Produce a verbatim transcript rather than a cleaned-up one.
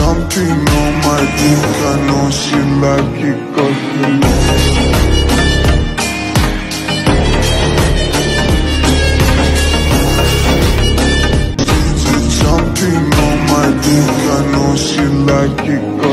jumping on my dick, I know she like it 'cause you jumping on my dick, I know she like it.